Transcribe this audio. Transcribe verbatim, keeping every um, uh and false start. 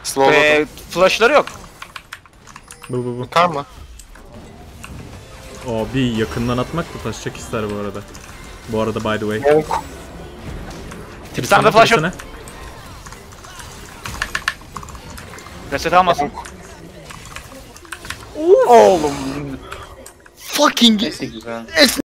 Slowladım. Ee, flashları yok. Bu bu bu. Yıkar mı? O bir yakından atmak da taşacak ister bu arada. Bu arada by the way. Monk. Tristan'da flash yok. Tristan'a. Reset almasın. Oğlum. Fucking. Neyse güzel.